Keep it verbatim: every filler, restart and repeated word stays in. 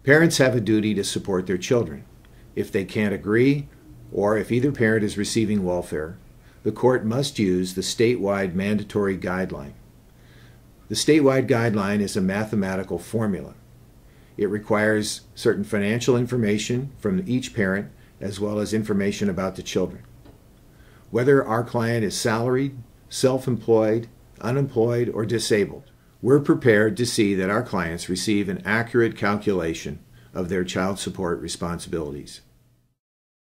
Parents have a duty to support their children. If they can't agree, or if either parent is receiving welfare, the court must use the statewide mandatory guideline. The statewide guideline is a mathematical formula. It requires certain financial information from each parent as well as information about the children. Whether our client is salaried, self-employed, unemployed, or disabled, we're prepared to see that our clients receive an accurate calculation of their child support responsibilities.